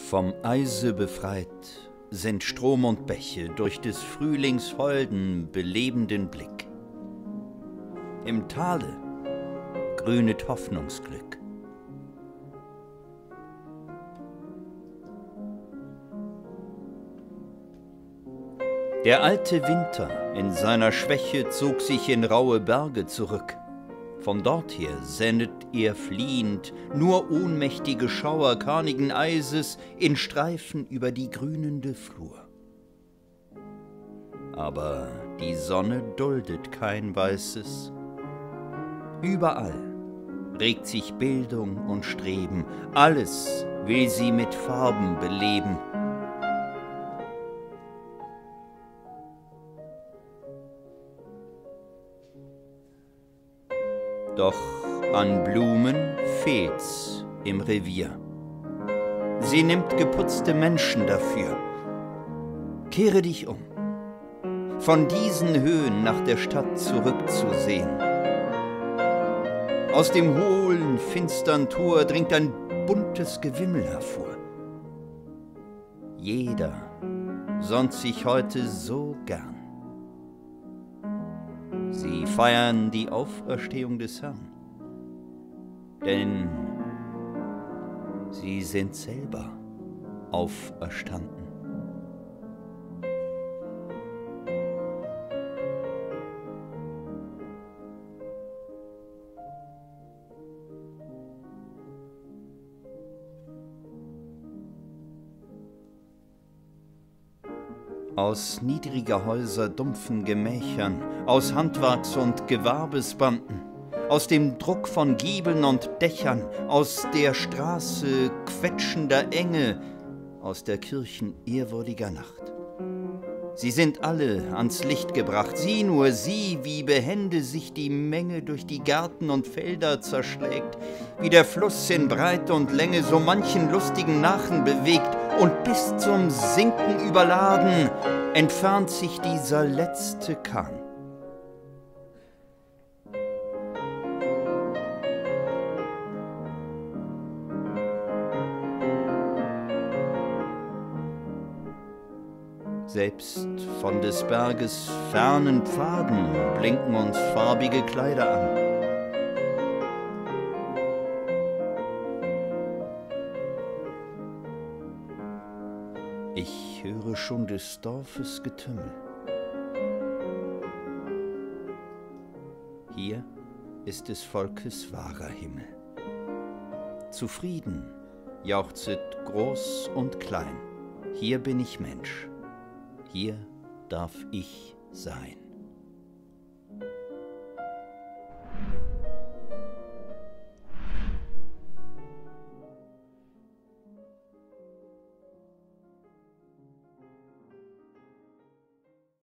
Vom Eise befreit sind Strom und Bäche durch des Frühlings holden, belebenden Blick. Im Tale grünet Hoffnungsglück. Der alte Winter in seiner Schwäche zog sich in raue Berge zurück. Von dorther sendet er fliehend nur ohnmächtige Schauer karnigen Eises in Streifen über die grünende Flur. Aber die Sonne duldet kein Weißes. Überall regt sich Bildung und Streben, alles will sie mit Farben beleben. Doch an Blumen fehlt's im Revier. Sie nimmt geputzte Menschen dafür. Kehre dich um, von diesen Höhen nach der Stadt zurückzusehen. Aus dem hohlen, finstern Tor dringt ein buntes Gewimmel hervor. Jeder sonnt sich heute so gern. Sie feiern die Auferstehung des Herrn, denn sie sind selber auferstanden. Aus niedriger Häuser dumpfen Gemächern, aus Handwerks- und Gewerbesbanden, aus dem Druck von Giebeln und Dächern, aus der Straße quetschender Enge, aus der Kirchen ehrwürdiger Nacht. Sie sind alle ans Licht gebracht, sieh nur, sieh, wie behende sich die Menge durch die Gärten und Felder zerschlägt, wie der Fluss in Breite und Länge so manchen lustigen Nachen bewegt, und bis zum Sinken überladen entfernt sich dieser letzte Kahn. Selbst von des Berges fernen Pfaden blinken uns farbige Kleider an. Ich höre schon des Dorfes Getümmel. Hier ist des Volkes wahrer Himmel. Zufrieden jauchzet groß und klein. Hier bin ich Mensch. Hier darf ich sein.